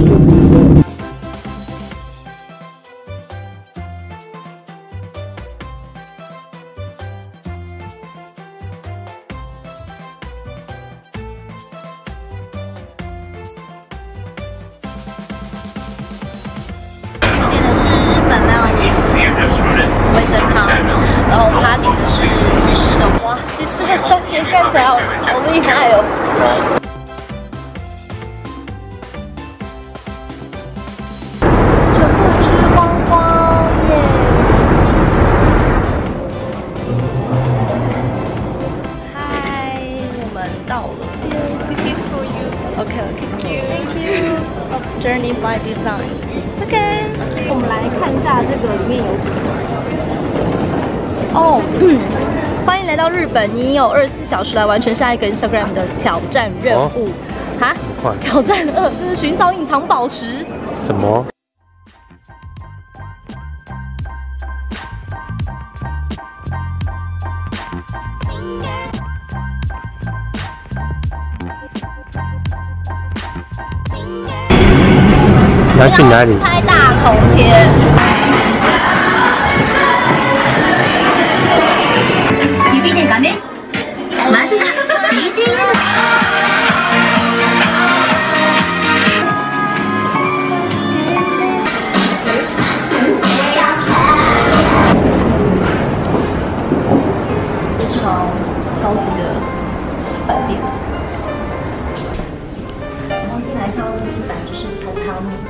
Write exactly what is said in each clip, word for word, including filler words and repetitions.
味噌汤，然后他点的是西式的，哇，西式的餐点看起来好好厉害哦！全部吃光光耶！嗨，我们到了。Ticket for you. OK OK. Thank you. Journey by Design. OK. 我们来看一下这个里面有什么。 哦，嗯，欢迎来到日本，你有二十四小时来完成下一个 Instagram 的挑战任务。哈、哦？挑战二，这是寻找隐藏宝石。 什么？你要去哪里？ 拍大头贴。 画面まず B G M。非常高级的饭店。然后进来看到的地板就是榻榻米。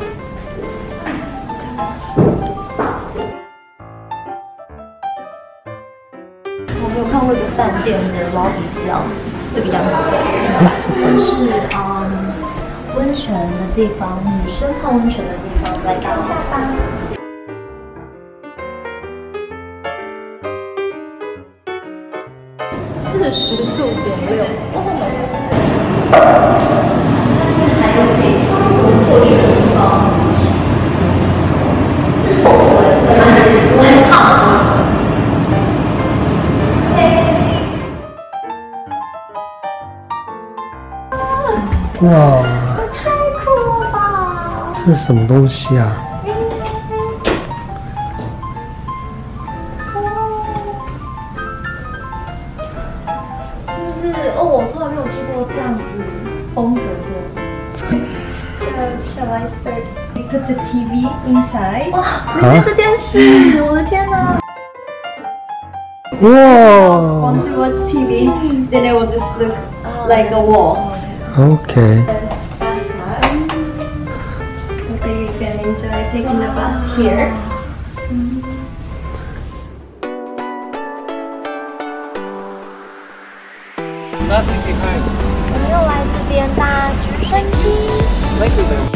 我没有看过一个饭店的 lobby 是要这个样子的地板，这是嗯温泉的地方，女生泡温泉的地方，来看一下吧。四十度减六，还有可以过去的地方，四十度的，我很好。 哇！ 太酷了吧！ 这是什么东西啊？ 真是哦，我从来没有去过这样子风格的。So shall I start? We put the T V inside. 哇，里面是电视！我的天哪！ 哇 Want to watch T V? Then it will just look like a wall. OK. So you can enjoy taking a bath here. 我们又来这边搭直升机。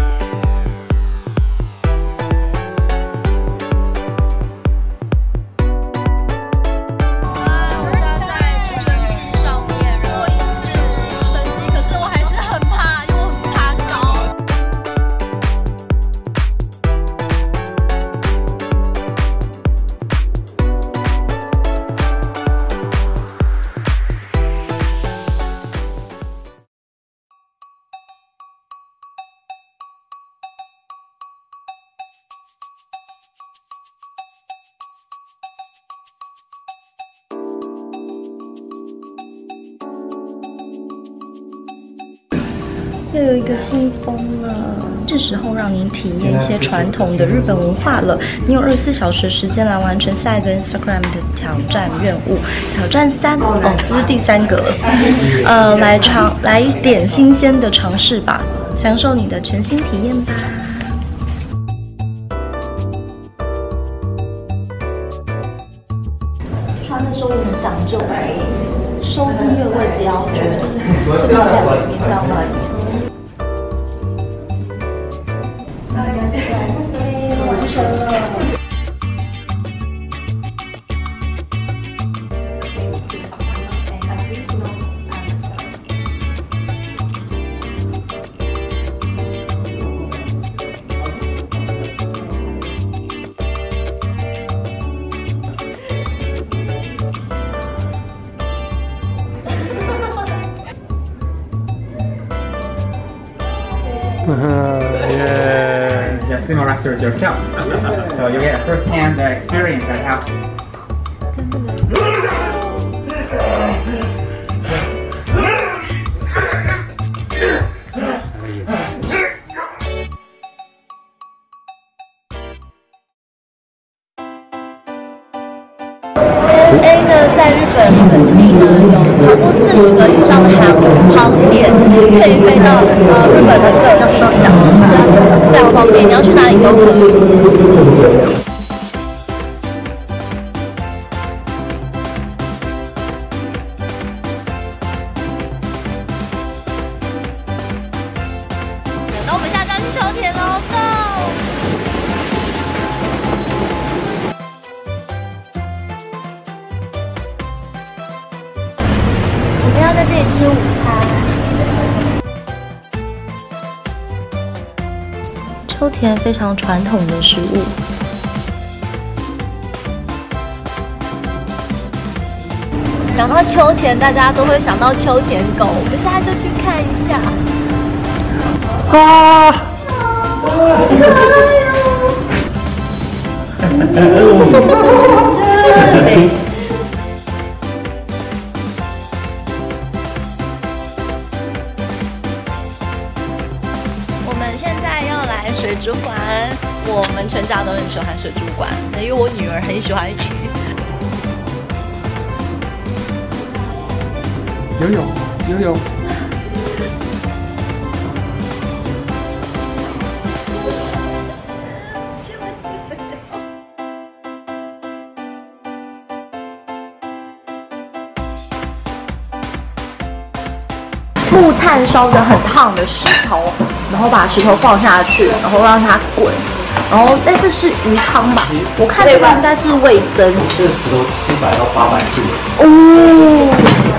又有一个新风了，是时候让您体验一些传统的日本文化了。你有二十四小时的时间来完成下一个 Instagram 的挑战任务。挑战三哦，这是第三个了。呃，来尝来一点新鲜的尝试吧，享受你的全新体验吧。穿的时候也很讲究，收金的位置要绝对，这个要在里面这样来。 完成了。 Yeah. Just sumo wrestlers yourself. So you get a first-hand uh, experience at how. ，A 呢，在日本本地呢有超过四十个以上的航航点可以飞到呃日本的各个地方，所以其实是非常方便，你要去哪里都可以。那我们下站去秋田喽 ，Go！ 我们要在这里吃午餐。秋田非常传统的食物。讲到秋田，大家都会想到秋田狗，我们现在就去看一下。 啊！ 我们现在要来水族馆，我们全家都很喜欢水族馆，因为我女儿很喜欢鱼。 游泳，游泳。 木炭烧着很烫的石头，然后把石头放下去，然后让它滚，然后类似是鱼汤吧，我看这个应该是味噌。 这个石头七百到八百度。 哦，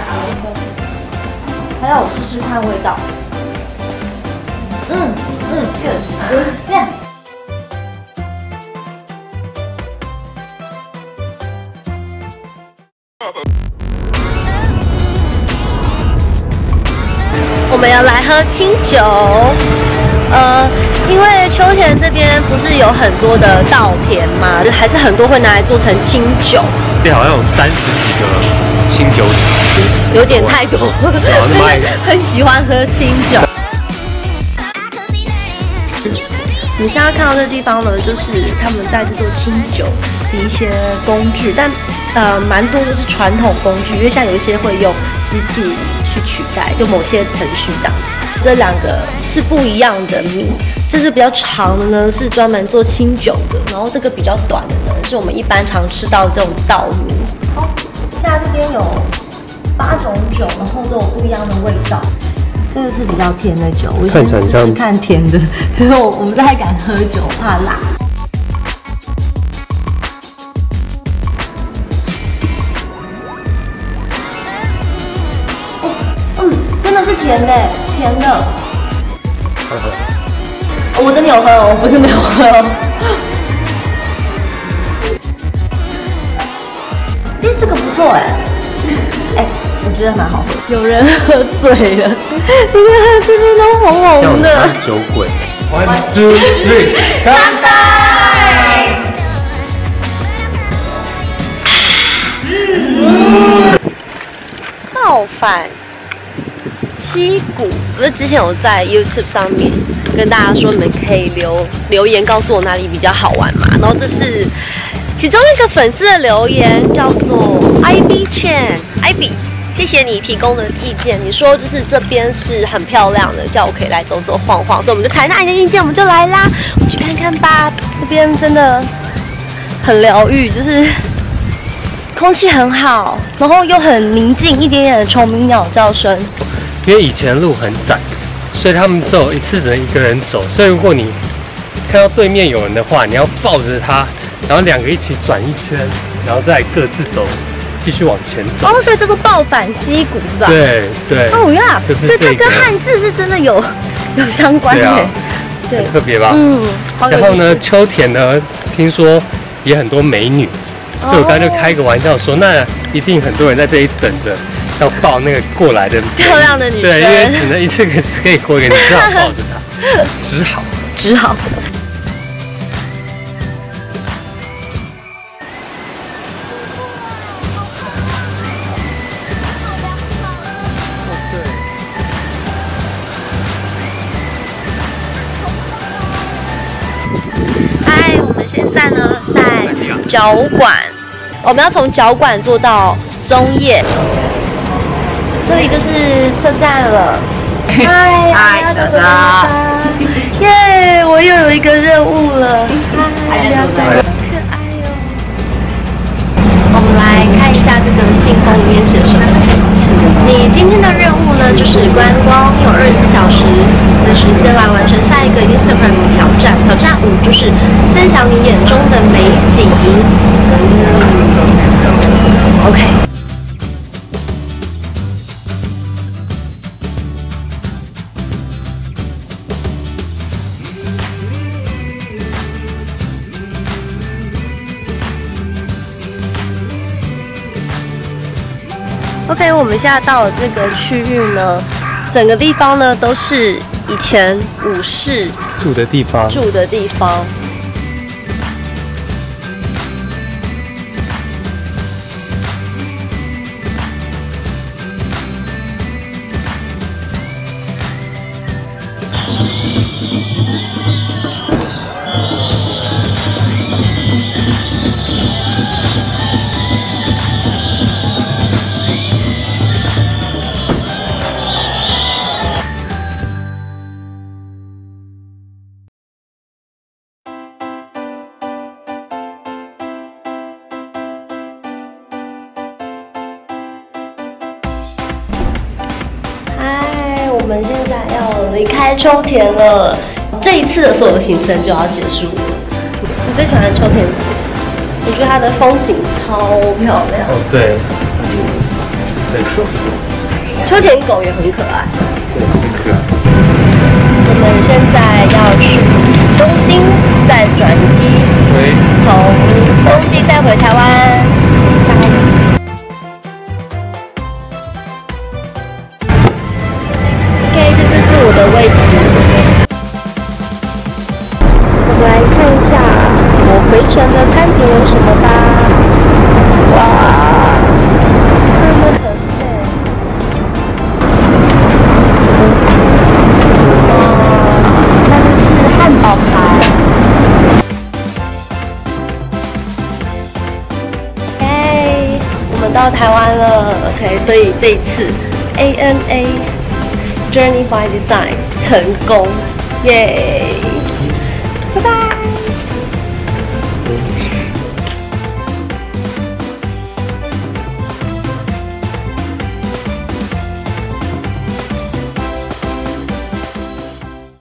还要我试试看味道。嗯嗯 ，good， yeah。我们要来喝清酒，呃，因为秋田这边不是有很多的稻田嘛，还是很多会拿来做成清酒。 这好像有三十几个清酒厂， 有点太多，很喜欢喝清酒。你现在看到这地方呢，就是他们在制作清酒的一些工具，但呃，蛮多都是传统工具，因为像有一些会用机器去取代，就某些程序这样。这两个是不一样的米，这是比较长的呢，是专门做清酒的，然后这个比较短的呢，是我们一般常吃到这种稻米。好，现在这边有八种酒，然后都有不一样的味道。这个是比较甜的酒，我先试试看甜的，因为我我不太敢喝酒，怕辣。哦，嗯，真的是甜的，甜的。哦，我真的有喝哦，不是没有喝哦。哎，这个不错哎，哎。我觉得蛮好喝，有人喝醉了，你看这边都红红的。 酒鬼 One, two, three， 干杯！嗯，爆饭西谷，不是之前有在 YouTube 上面跟大家说，你们可以留留言告诉我哪里比较好玩嘛。然后这是其中一个粉丝的留言，叫做 Ivy Chen，Ivy。谢谢你提供的意见，你说就是这边是很漂亮的，叫我可以来走走晃晃，所以我们就采纳你的意见，我们就来啦，我们去看看吧。这边真的很疗愈，就是空气很好，然后又很宁静，一点点的虫鸣鸟叫声。 因为以前路很窄，所以他们只有一次只能一个人走，所以如果你看到对面有人的话，你要抱着他，然后两个一起转一圈，然后再各自走。继续往前走哦，所以叫做抱反溪谷是吧？ 对对。 哦呀， 就是所以它跟汉字是真的有有相关的， 对，很特别吧？ 嗯。 然后呢，秋田呢，听说也很多美女，所以我刚才就开个玩笑说，那一定很多人在这里等着要抱那个过来的漂亮的女生。 对，因为只能一次只可以过一个，你只好抱着她。 只好只好。嗨，我们现在呢在脚馆，我们要从脚馆坐到松叶，这里就是车站了。嗨， 嗨，大家， 耶！我又有一个任务了，嗨，大家可爱哦。我们来看一下这个信封里面写什么。你今天的任务呢，就是观光，你有二十四小时的时间来完成下一个 Instagram 挑战。挑战五就是分享你眼中的美景。OK。OK， 我们现在到了这个区域呢，整个地方呢都是以前武士住的地方。 住的地方。我们现在要离开秋田了，这一次的所有行程就要结束了。你最喜欢秋田什么？我觉得它的风景超漂亮。 哦，对，很舒服。 秋田狗也很可爱。 对，很可爱。 我们现在要去东京，再转机， 回从东京再回台湾。拜。这是我的位置，我们来看一下我回程的餐点有什么吧。哇，这么可爱！哇，那就是汉堡排。哎，我们到台湾了 ，OK， 所以这一次 A N A。Journey by Design 成功，耶！拜拜。